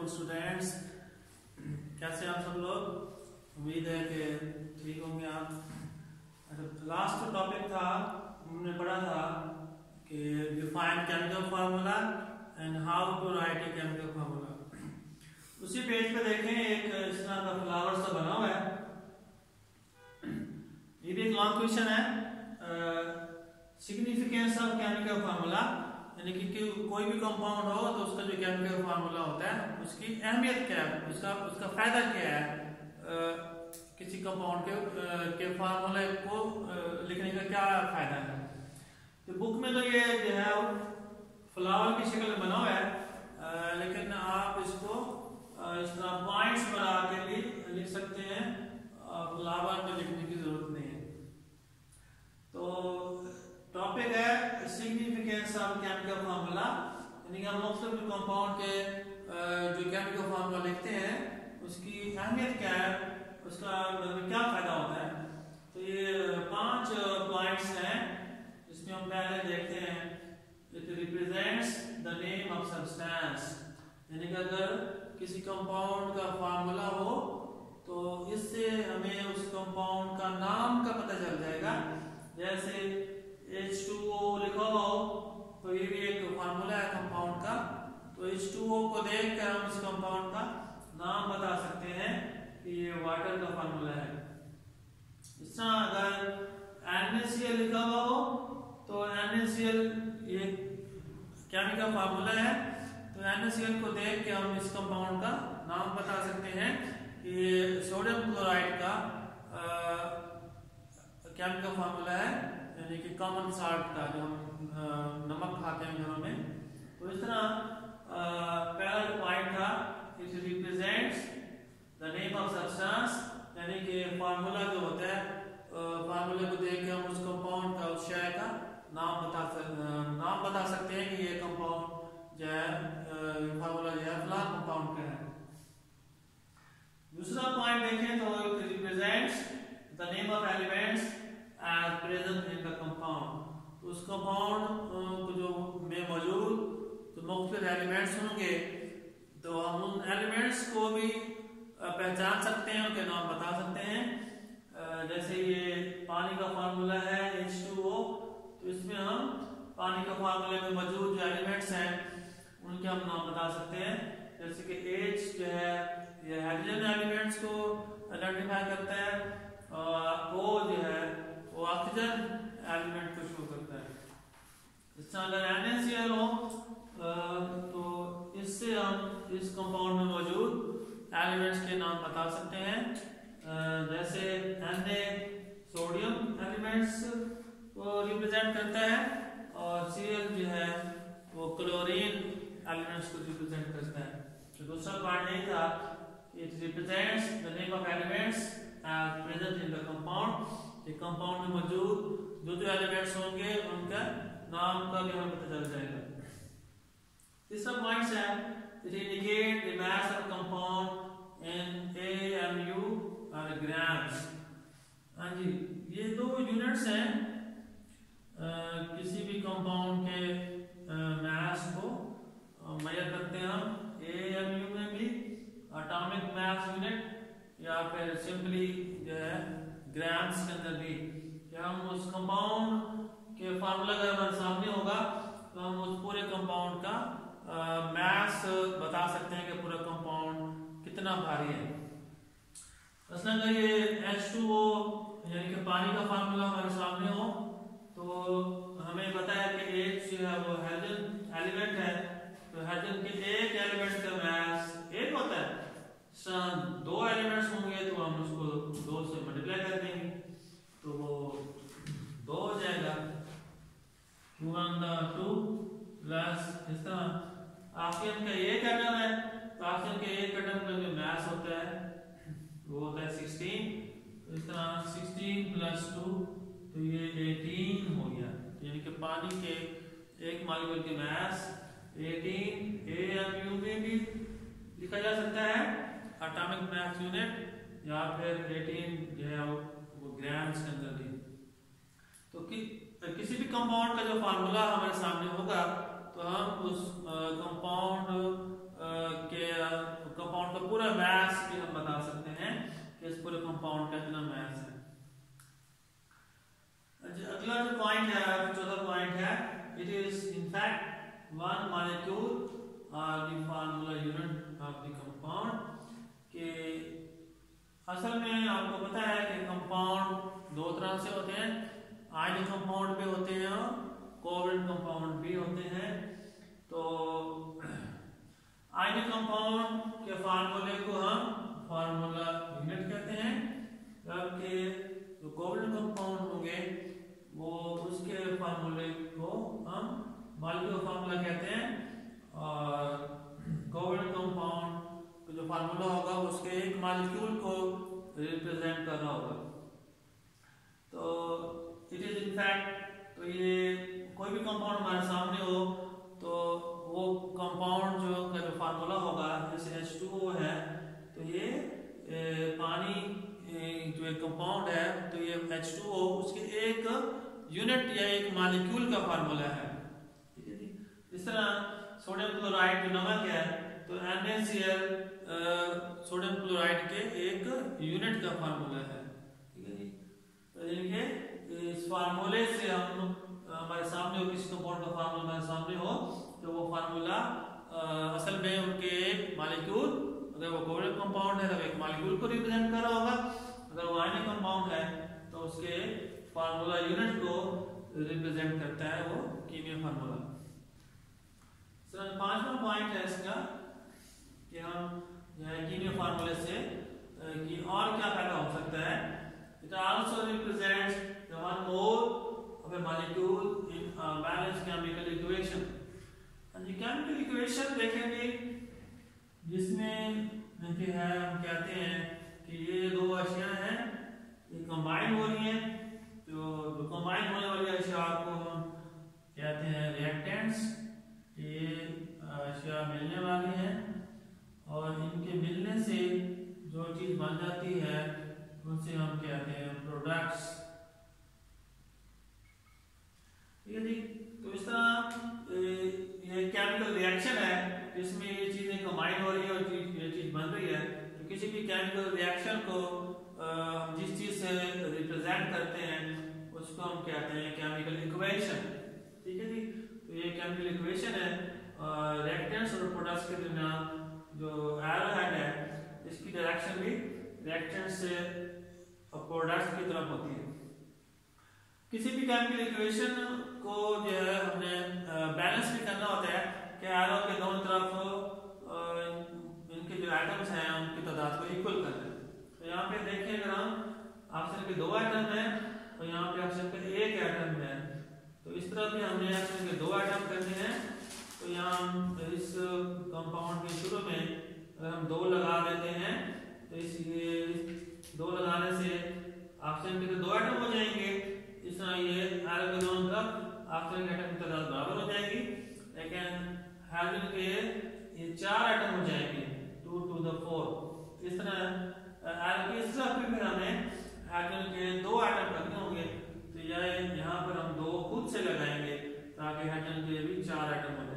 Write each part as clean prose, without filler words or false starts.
Welcome students. कैसे आप सब लोग? उम्मीद है कि ठीक होंगे आप। लास्ट टॉपिक था, हमने पढ़ा था कि define chemical formula and how to write a chemical formula. उसी पेज पे देखें, एक इस तरह का फ्लावर सा बना हुआ है। ये भी एक लॉन्ग क्वेश्चन है। सिग्निफिकेंस ऑफ केमिकल फार्मूला, यानी कि कोई भी कंपाउंड हो तो उसका जो केमिकल फार्मूला होता है उसकी अहमियत क्या है, उसका फायदा क्या है, किसी कंपाउंड के फार्मूले को लिखने का क्या फायदा है। तो बुक में तो ये जो है फ्लावर की शक्ल में बना हुआ है, लेकिन आप इसको इस तरह पॉइंट्स बना के लिख सकते हैं। फ्लावर में लिखने की जरूरत नहीं है। तो टॉपिक है सिग्निफिकेंस ऑफ केमिकल फार्मूला, यानी कि हम मुख्तलिफ कंपाउंड के जो केमिकल फार्मूला लिखते हैं उसकी अहमियत क्या है, उसका क्या फायदा होता है। तो ये 5 पॉइंट्स हैं जिसमें हम पहले देखते हैं। It represents the name of substance, यानी कि अगर किसी कंपाउंड का फार्मूला हो तो इससे हमें उस कंपाउंड का नाम का पता चल जाएगा। जैसे H2O लिखा हो तो ये भी एक फार्मूला है कंपाउंड का। तो H2O को देखकर हम इस कंपाउंड का नाम बता सकते हैं कि ये वाटर का फार्मूला है। इस तरह अगर NaCl लिखा हुआ हो तो NaCl ये केमिकल फार्मूला है। तो NaCl को देख के हम इस कंपाउंड का नाम बता सकते हैं कि ये सोडियम क्लोराइड का केमिकल फार्मूला है, यानी कि कॉमन साल्ट का, जो हम नमक खाते हैं घरों में। तो इस तरह पहला जो पॉइंट था, it represents the name of substance, यानी कि फार्मूला जो होता है, फार्मूले को देख के हम उस कंपाउंड का, उस शय का नाम बता सकते हैं कि ये कंपाउंड जो है, फार्मूला जो है फलां कंपाउंड का है। दूसरा पॉइंट देखें तो it represents the name of elements as present in the compound। उस कंपाउंड को जो में मौजूद जो मुख्तलिफ एलिमेंट्स होंगे तो हम उन एलिमेंट्स को भी पहचान सकते हैं, उनके नाम बता सकते हैं। जैसे ये पानी का फार्मूला है H2O, तो इसमें हम पानी का फार्मूले में मौजूद जो एलिमेंट्स हैं उनके हम नाम बता सकते हैं। जैसे कि H जो है ये हाइड्रोजन एलिमेंट्स को आइडेंटिफाई करता है, और O जो है वो ऑक्सीजन एलिमेंट को शो करता है। इस तरह अगर NaCl हो तो इससे हम इस कंपाउंड में मौजूद एलिमेंट्स के नाम बता सकते हैं। जैसे Na सोडियम एलिमेंट्स को रिप्रेजेंट करता है, और Cl जो है वो क्लोरीन एलिमेंट्स को रिप्रेजेंट करता है। तो दूसरा पॉइंट यही था, it represents the name of elements as present in the compound. ये कंपाउंड में मौजूद जो एलिमेंट्स होंगे उनका नाम का भी हमें पता चल जाएगा। तीसरा पॉइंट है, it indicate the mass of compound in AMU और ग्राम्स। हाँ जी, ये 2 यूनिट्स हैं किसी भी कंपाउंड के मास को मेजर करते हैं हम। AMU में भी एटॉमिक मास यूनिट, या फिर सिंपली जो है ग्राम्स के अंदर भी। क्या हम उस कंपाउंड के फार्मूला अगर हमारे सामने होगा तो हम उस पूरे कंपाउंड का मास बता सकते हैं कि पूरा कंपाउंड कितना भारी है। अगर ये H2O यानी कि पानी का फार्मूला हमारे सामने हो तो हमें पता है कि H जो है वो हाइड्रोजन एलिमेंट है। तो हाइड्रोजन के एक एलिमेंट का मास 1 होता है। 2 एलिमेंट्स होंगे तो हम उसको 2 से मल्टीप्लाई कर देंगे तो वो 2 हो जाएगा। 2 प्लस इस तरह ऑक्सीजन का 1 एटम है, तो ऑक्सीजन के 1 एटम का जो मास होता है वो होता है 16। तो इस तरह 16 प्लस 2 तो ये 18 हो गया। यानी कि पानी के एक मॉलिक्यूल की मास 18 AMU में भी लिखा जा सकता है, एटॉमिक मास यूनिट, या फिर 18 जो है वो ग्राम्स के अंदर भी। तो किसी भी कंपाउंड का जो फार्मूला हमारे सामने होगा तो हम उस कंपाउंड के 1 molecule are the formula unit of the compound। के असल में आपको पता है कि कंपाउंड दो तरह से होते हैं, आयनिक कंपाउंड भी होते हैं और कोवलेंट कंपाउंड भी होते हैं। तो आयनिक कंपाउंड के फार्मूले को हम फार्मूला यूनिट कहते हैं, जबकि जो कोवलेंट कंपाउंड होंगे वो उसके फार्मूले को हम मॉलिक्यूलर फार्मूला कहते हैं, और कोवलेंट कंपाउंड का जो फार्मूला होगा उसके एक मॉलिक्यूल को रिप्रेजेंट करना होगा। तो इट इज इनफैक्ट, तो ये कोई भी कंपाउंड हमारे सामने हो तो वो कंपाउंड जो फार्मूला होगा, जैसे H2O है तो ये पानी जो एक कंपाउंड है तो ये H2O उसके एक यूनिट या एक मॉलिक्यूल का फार्मूला है। ठीक है जी। इस तरह सोडियम क्लोराइड जो नमक है तो NaCl सोडियम क्लोराइड के एक यूनिट का फार्मूला है। ठीक है जी। तो इनके इस फार्मूले से हम हमारे सामने हो, किसी कंपाउंड का फार्मूला हमारे सामने हो तो वो फार्मूला असल में उनके एक मॉलिक्यूल, अगर वो कोवलेंट कंपाउंड है तो एक मॉलिक्यूल को रिप्रेजेंट कर रहा होगा, अगर वो आयनिक कंपाउंड है तो उसके फार्मूला यूनिट को रिप्रेजेंट करता है वो कीमिया फार्मूला। सर पांचवा पॉइंट है इसका कि हम कीमिया फार्मूले से कि और क्या पैदा हो सकता है। It also represents the one mole of a molecule in a balanced chemical equation. जी केमिकल इक्वेशन देखेंगे जिसमें देखिए है, हम कहते हैं कि ये दो अशिया हैं, ये कंबाइन हो रही हैं, जो कंबाइन होने वाली अशिया को हम कहते हैं रिएक्टेंट्स। ये अशिया मिलने वाली हैं और इनके मिलने से जो चीज बन जाती है उसे हम कहते हैं प्रोडक्ट्स। ठीक है जी। तो इस तरह ये केमिकल रिएक्शन है जिसमें ये चीजें कंबाइन हो रही है और ये चीज बन रही है। तो किसी भी केमिकल रिएक्शन को जिस चीज से रिप्रेजेंट करते हैं उसको हम कहते हैं केमिकल इक्वेशन। ठीक है जी। तो ये केमिकल इक्वेशन है, रिएक्टेंट्स और प्रोडक्ट्स के दरमियान जो एरो हेड है इसकी डायरेक्शन भी रिएक्टेंट्स से प्रोडक्ट्स की तरफ होती है। किसी भी केमिकल इक्वेशन को जो है हमने बैलेंस भी करना होता है कि एरो के दोनों तरफ इनके जो एटम्स हैं उनकी तादाद को इक्वल कर दें। तो यहाँ पे देखिए अगर हम ऑप्शन के दो एटम हैं तो यहाँ पे ऑप्शन के एक एटम है, तो इस तरह भी हमने ऑप्शन के दो एटम करने हैं। तो यहाँ हम इस कंपाउंड के शुरू में अगर हम दो लगा देते हैं तो इस दो लगाने से ऑप्शन के दो एटम हो जाएंगे। इस तरह ये एरो के दोनों तरफ ऑक्सीजन के एटम की तादाद बराबर हो जाएगी, लेकिन हाइड्रोजन के ये चार एटम हो जाएंगे 2 to the 4। इस तरह एरो के इस तरफ भी फिर हमें हाइड्रोजन के दो एटम करने होंगे, तो यहाँ पर हम दो खुद से लगाएंगे ताकि हाइड्रोजन के भी चार एटम हो जाए।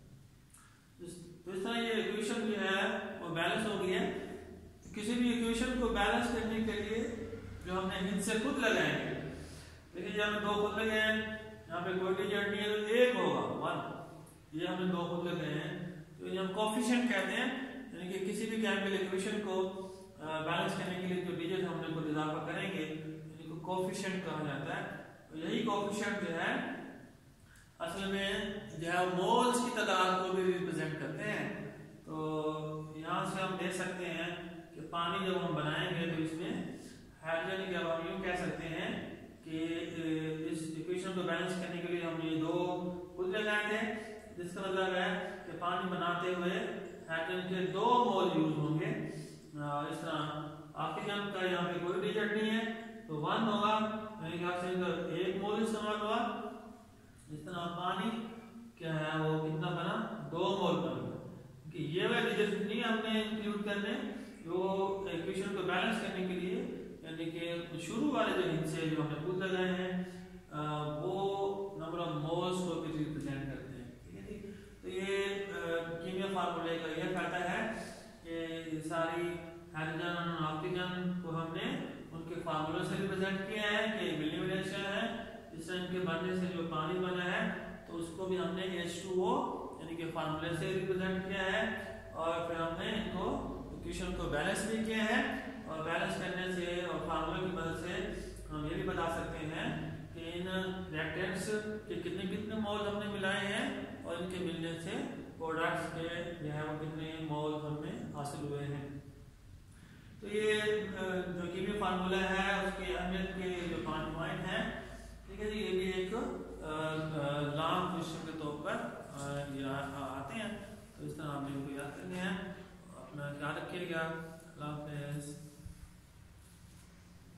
तो इस तरह ये इक्वेशन जो है वो बैलेंस हो गई है। किसी भी इक्वेशन को बैलेंस करने के लिए जो हमने इनसे खुद लगाएंगे, देखिए जब हमने दो खुद लगे हैं, यहाँ पे कोई डिजिट नहीं है तो एक होगा 1, ये हमने दो खुद लगे हैं तो ये हम कोफिशिएंट कहते हैं। यानी कि किसी भी केमिकल इक्वेशन को बैलेंस करने के लिए जो डिजिट हमने खुद इजाफा करेंगे इनको कोफिशिएंट कहा जाता है। तो यही कोफिशिएंट जो है असल में जो है मोल्स की तादाद को भी रिप्रेजेंट करते हैं। तो यहाँ से हम देख सकते हैं कि पानी जब हम बनाएंगे तो इसमें हाइड्रोजन के हम यूं कह सकते हैं कि इस इक्वेशन को बैलेंस करने के लिए हम ये दो खुद लगाए थे, जिसका मतलब है कि पानी बनाते हुए हाइड्रोजन के 2 मोल यूज होंगे। इस तरह ऑक्सीजन का यहाँ पे कोई डिजिट नहीं है तो 1 होगा, यानी कि ऑक्सीजन का 1 मोल इस्तेमाल हुआ। इस तरह पानी क्या है वो कितना बना 2 मोल बना, कि ये वाले डिजिट नहीं हमने इंक्लूड करने जो इक्वेशन को बैलेंस करने के लिए, यानी कि शुरू वाले जो हिस्से जो हमने खुद लगाए हैं वो नंबर ऑफ मोल्स को भी रिप्रेजेंट करते हैं। ठीक है जी। तो ये कीमिया फार्मूले का ये फायदा है कि सारी हाइड्रोजन और ऑक्सीजन को हमने उनके फार्मूले से रिप्रेजेंट किया है कि मिलीमीटर है, इससे इनके बनने से जो पानी बना है तो उसको भी हमने H2O यानी कि फार्मूले से रिप्रेजेंट किया है, और फिर हमने इनको इक्वेशन को बैलेंस भी किया है, और बैलेंस करने से और फार्मूले की मदद से हम ये भी बता सकते हैं कि इन रिएक्टेंट्स के कितने कितने मोल हमने मिलाए हैं, और इनके मिलने से प्रोडक्ट्स के जो है वो कितने मोल हमें हासिल हुए हैं। तो ये जो कीमी फार्मूला है उसकी अहमियत के जो 5 पॉइंट